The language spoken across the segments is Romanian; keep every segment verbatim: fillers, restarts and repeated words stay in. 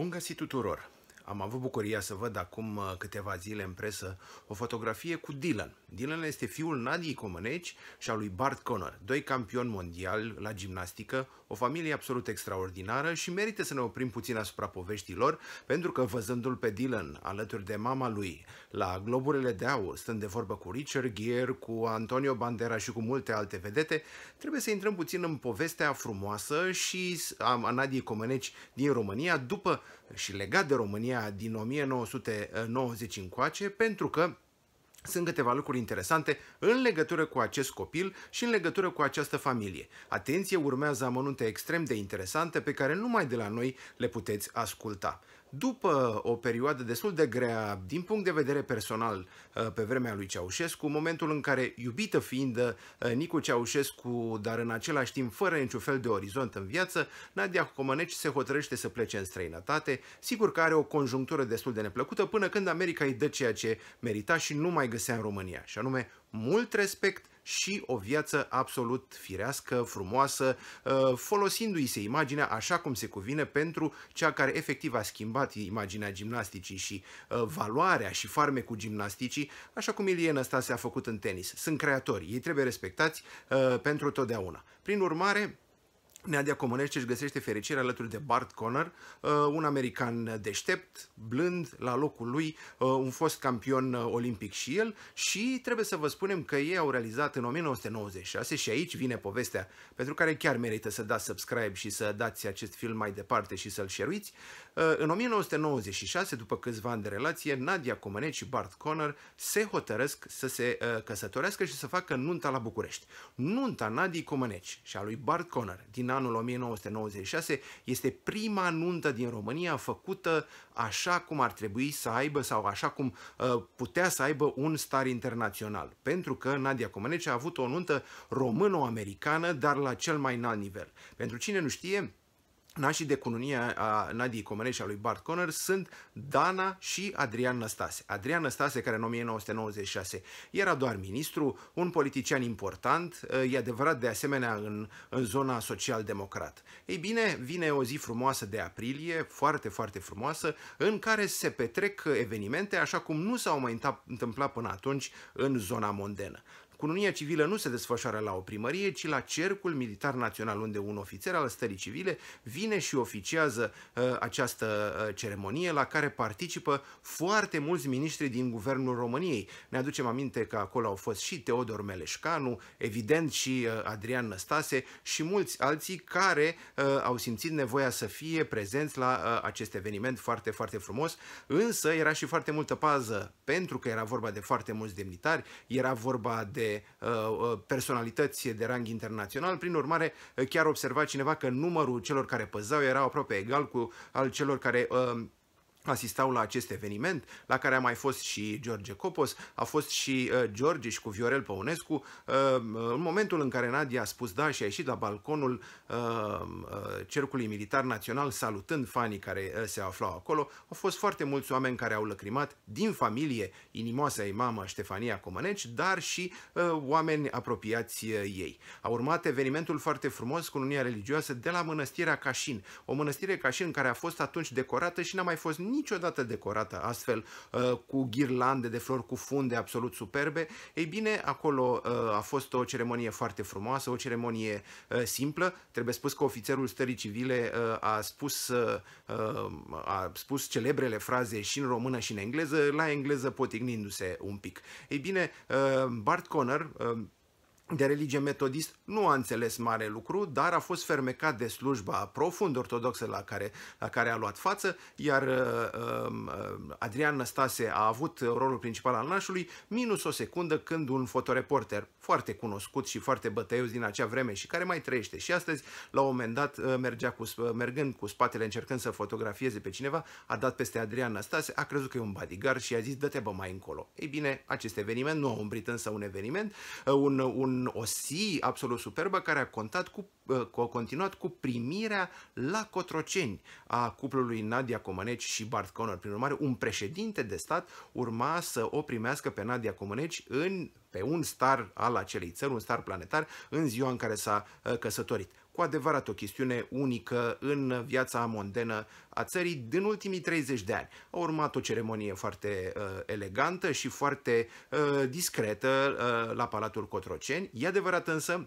Bun găsit tuturor! Am avut bucuria să văd acum câteva zile în presă o fotografie cu Dylan. Dylan este fiul Nadiei Comăneci și al lui Bart Conner, doi campioni mondiali la gimnastică, o familie absolut extraordinară și merită să ne oprim puțin asupra poveștii lor, pentru că văzându-l pe Dylan alături de mama lui la Globurile de Aur, stând de vorbă cu Richard Gere, cu Antonio Banderas și cu multe alte vedete, trebuie să intrăm puțin în povestea frumoasă și a Nadiei Comăneci din România, după și legat de România din o mie nouă sute nouăzeci încoace, pentru că sunt câteva lucruri interesante în legătură cu acest copil și în legătură cu această familie. Atenție, urmează amănunte extrem de interesante pe care numai de la noi le puteți asculta. După o perioadă destul de grea din punct de vedere personal pe vremea lui Ceaușescu, momentul în care, iubită fiind Nicu Ceaușescu, dar în același timp fără niciun fel de orizont în viață, Nadia Comăneci se hotărăște să plece în străinătate. Sigur că are o conjunctură destul de neplăcută până când America îi dă ceea ce merita și nu mai găsea în România, și anume mult respect și o viață absolut firească, frumoasă, folosindu-i se imaginea așa cum se cuvine pentru cea care efectiv a schimbat imaginea gimnasticii și valoarea și farmecul gimnasticii, așa cum Ilie Năstase a făcut în tenis. Sunt creatori, ei trebuie respectați pentru totdeauna. Prin urmare, Nadia Comăneci își găsește fericirea alături de Bart Conner, un american deștept, blând, la locul lui, un fost campion olimpic și el, și trebuie să vă spunem că ei au realizat în o mie nouă sute nouăzeci și șase, și aici vine povestea pentru care chiar merită să dați subscribe și să dați acest film mai departe și să-l share-uiți. În o mie nouă sute nouăzeci și șase, după câțiva ani de relație, Nadia Comăneci și Bart Conner se hotărăsc să se căsătorească și să facă nunta la București. Nunta Nadiei Comăneci și a lui Bart Conner din anul o mie nouă sute nouăzeci și șase este prima nuntă din România făcută așa cum ar trebui să aibă sau așa cum uh, putea să aibă un star internațional. Pentru că Nadia Comăneci a avut o nuntă româno-americană, dar la cel mai înalt nivel. Pentru cine nu știe, nașii de cununie a Nadiei Comăneci și a lui Bart Conner sunt Dana și Adrian Năstase. Adrian Năstase, care în o mie nouă sute nouăzeci și șase era doar ministru, un politician important, e adevărat de asemenea în, în zona social-democrat. Ei bine, vine o zi frumoasă de aprilie, foarte, foarte frumoasă, în care se petrec evenimente așa cum nu s-au mai întâmplat până atunci în zona mondenă. Cununia civilă nu se desfășoară la o primărie, ci la Cercul Militar Național, unde un ofițer al stării civile vine și oficiază uh, această uh, ceremonie, la care participă foarte mulți miniștri din Guvernul României. Ne aducem aminte că acolo au fost și Teodor Meleșcanu, evident și uh, Adrian Năstase și mulți alții care uh, au simțit nevoia să fie prezenți la uh, acest eveniment foarte, foarte frumos, însă era și foarte multă pază, pentru că era vorba de foarte mulți demnitari, era vorba de personalități de rang internațional. Prin urmare, chiar observa cineva că numărul celor care păzau era aproape egal cu al celor care uh, asistau la acest eveniment, la care a mai fost și George Copos, a fost și uh, George și cu Viorel Păunescu. Uh, în momentul în care Nadia a spus da și a ieșit la balconul uh, uh, Cercului Militar Național, salutând fanii care uh, se aflau acolo, au fost foarte mulți oameni care au lăcrimat, din familie inimoasa ei mamă Ștefania Comăneci, dar și uh, oameni apropiați uh, ei. A urmat evenimentul foarte frumos, cununia religioasă de la Mănăstirea Cașin, o mănăstire Cașin care a fost atunci decorată și n-a mai fost niciodată decorată astfel, cu ghirlande de flori, cu funde absolut superbe. Ei bine, acolo a fost o ceremonie foarte frumoasă, o ceremonie simplă. Trebuie spus că ofițerul stării civile a spus, a spus celebrele fraze și în română și în engleză, la engleză potignindu-se un pic. Ei bine, Bart Conner, de religie metodist, nu a înțeles mare lucru, dar a fost fermecat de slujba profund ortodoxă la care, la care a luat față, iar uh, uh, Adrian Năstase a avut rolul principal al nașului, minus o secundă când un fotoreporter foarte cunoscut și foarte bătăios din acea vreme și care mai trăiește și astăzi, la un moment dat, uh, mergea cu, mergând cu spatele încercând să fotografieze pe cineva, a dat peste Adrian Năstase, a crezut că e un bodyguard și a zis dă-te bă mai încolo. Ei bine, acest eveniment nu a umbrit însă un eveniment, uh, un, un o zi absolut superbă care a, contat cu, a continuat cu primirea la Cotroceni a cuplului Nadia Comăneci și Bart Conner. Prin urmare, un președinte de stat urma să o primească pe Nadia Comăneci în pe un star al acelei țări, un star planetar, în ziua în care s-a căsătorit. cu adevărat o chestiune unică în viața mondenă a țării din ultimii treizeci de ani. A urmat o ceremonie foarte uh, elegantă și foarte uh, discretă uh, la Palatul Cotroceni. E adevărat însă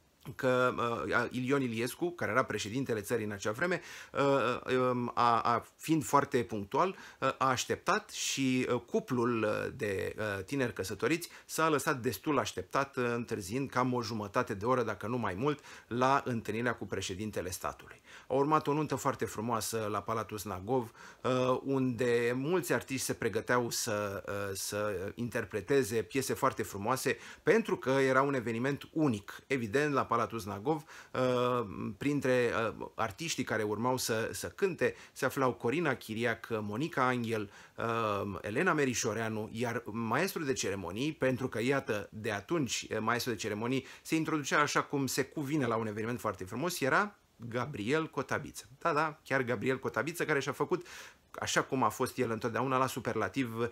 că uh, Ilion Iliescu, care era președintele țării în acea vreme, uh, uh, a, a, fiind foarte punctual, uh, a așteptat și uh, cuplul de uh, tineri căsătoriți s-a lăsat destul așteptat, uh, întârziind cam o jumătate de oră, dacă nu mai mult, la întâlnirea cu președintele statului. A urmat o nuntă foarte frumoasă la Palatul Snagov, uh, unde mulți artiști se pregăteau să, uh, să interpreteze piese foarte frumoase, pentru că era un eveniment unic. Evident, la Palatul Snagov, printre artiștii care urmau să, să cânte, se aflau Corina Chiriac, Monica Anghel, Elena Merișoreanu, iar maestrul de ceremonii, pentru că, iată, de atunci maestrul de ceremonii se introducea așa cum se cuvine la un eveniment foarte frumos, era Gabriel Cotabiță. Da, da, chiar Gabriel Cotabiță, care și-a făcut, așa cum a fost el întotdeauna, la superlativ,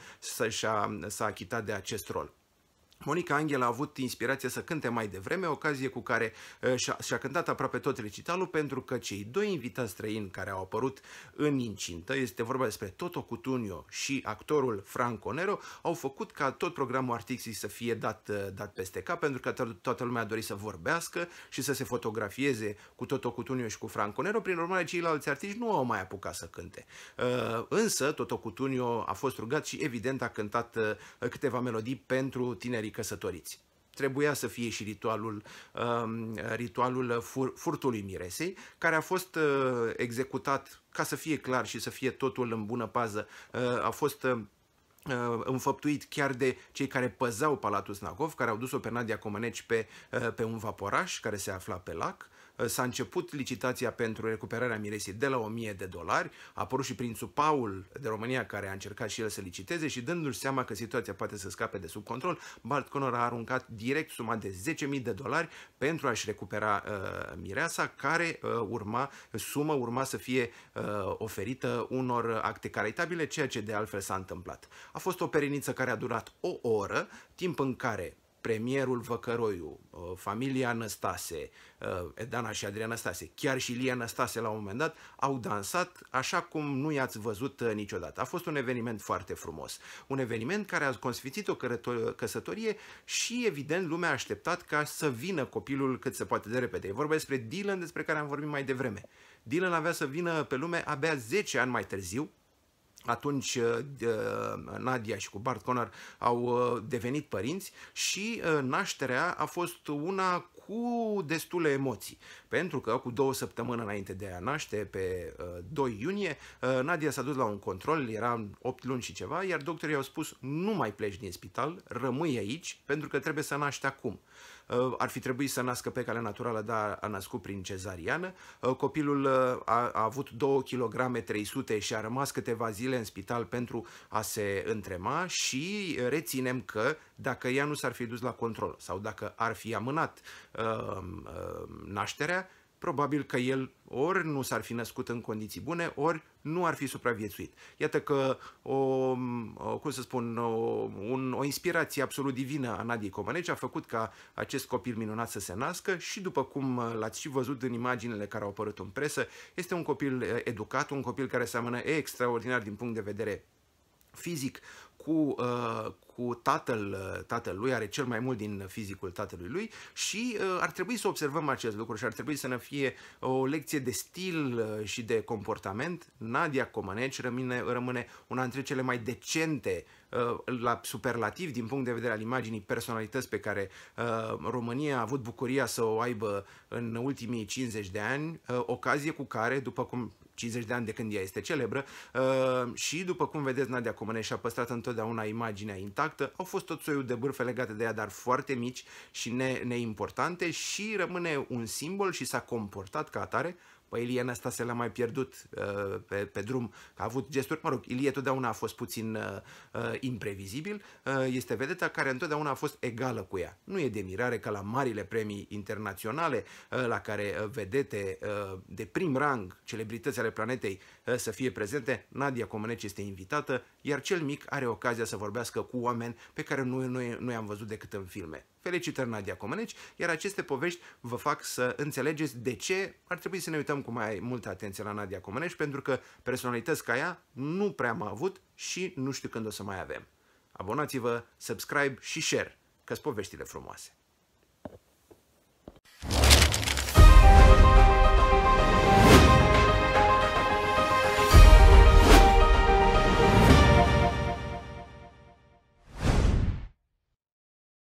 s-a achitat de acest rol. Monica Anghel a avut inspirația să cânte mai devreme, ocazie cu care și-a, și-a cântat aproape tot recitalul, pentru că cei doi invitați străini care au apărut în incintă, este vorba despre Toto Cutugno și actorul Franco Nero, au făcut ca tot programul artistic să fie dat, dat peste cap, pentru că toată lumea a dorit să vorbească și să se fotografieze cu Toto Cutugno și cu Franco Nero. Prin urmare, ceilalți artiști nu au mai apucat să cânte. Însă, Toto Cutugno a fost rugat și, evident, a cântat câteva melodii pentru tinerii căsătoriți. Trebuia să fie și ritualul, uh, ritualul fur, furtului miresei, care a fost uh, executat, ca să fie clar și să fie totul în bună pază, uh, a fost uh, înfăptuit chiar de cei care păzeau Palatul Snagov, care au dus-o pe Nadia Comăneci pe, uh, pe un vaporaș care se afla pe lac. S-a început licitația pentru recuperarea miresei de la o mie de dolari, a apărut și prințul Paul de România, care a încercat și el să liciteze și, dându-și seama că situația poate să scape de sub control, Bart Conor a aruncat direct suma de zece mii de dolari pentru a-și recupera uh, mireasa, care uh, urma, sumă urma să fie uh, oferită unor acte caritabile, ceea ce de altfel s-a întâmplat. A fost o periniță care a durat o oră, timp în care premierul Văcăroiu, familia Năstase, Edana și Adrian Năstase, chiar și Ilie Năstase la un moment dat, au dansat așa cum nu i-ați văzut niciodată. A fost un eveniment foarte frumos. Un eveniment care a consfințit o căsătorie și, evident, lumea a așteptat ca să vină copilul cât se poate de repede. E vorba despre Dylan, despre care am vorbit mai devreme. Dylan avea să vină pe lume abia zece ani mai târziu. Atunci Nadia și cu Bart Conor au devenit părinți și nașterea a fost una cu destule emoții, pentru că cu două săptămâni înainte de a naște, pe doi iunie, Nadia s-a dus la un control, era opt luni și ceva, iar doctorii au spus: nu mai pleci din spital, rămâi aici, pentru că trebuie să naști acum. Ar fi trebuit să nască pe cale naturală, dar a născut prin cezariană. Copilul a, a avut două kilograme trei sute și a rămas câteva zile în spital pentru a se întrema și reținem că dacă ea nu s-ar fi dus la control sau dacă ar fi amânat uh, uh, nașterea, probabil că el ori nu s-ar fi născut în condiții bune, ori nu ar fi supraviețuit. Iată că o, o cum să spun, o, un, o inspirație absolut divină a Nadiei Comăneci a făcut ca acest copil minunat să se nască și, după cum l-ați și văzut în imaginile care au apărut în presă, este un copil educat, un copil care seamănă extraordinar din punct de vedere fizic cu, uh, cu tatăl, tatăl lui, are cel mai mult din fizicul tatălui lui și uh, ar trebui să observăm acest lucru și ar trebui să ne fie o lecție de stil uh, și de comportament. Nadia Comăneci rămâne, rămâne una dintre cele mai decente, uh, la superlativ din punct de vedere al imaginii, personalități pe care uh, România a avut bucuria să o aibă în ultimii cincizeci de ani, uh, ocazie cu care, după cum cincizeci de ani de când ea este celebră, uh, și după cum vedeți, Nadia Comăneci și-a păstrat întotdeauna imaginea intactă. Au fost tot soiul de bârfe legate de ea, dar foarte mici și ne, neimportante, și rămâne un simbol și s-a comportat ca atare. Păi Ilie Năstase l-a mai pierdut uh, pe, pe drum, a avut gesturi, mă rog, Ilie totdeauna a fost puțin uh, uh, imprevizibil, uh, este vedeta care întotdeauna a fost egală cu ea. Nu e de mirare că la marile premii internaționale, uh, la care uh, vedete uh, de prim rang, celebrități ale planetei, să fie prezente. Nadia Comăneci este invitată, iar cel mic are ocazia să vorbească cu oameni pe care noi, noi, noi am văzut decât în filme. Felicitări, Nadia Comăneci, iar aceste povești vă fac să înțelegeți de ce ar trebui să ne uităm cu mai multă atenție la Nadia Comăneci, pentru că personalități ca ea nu prea am avut și nu știu când o să mai avem. Abonați-vă, subscribe și share, că-s poveștile frumoase.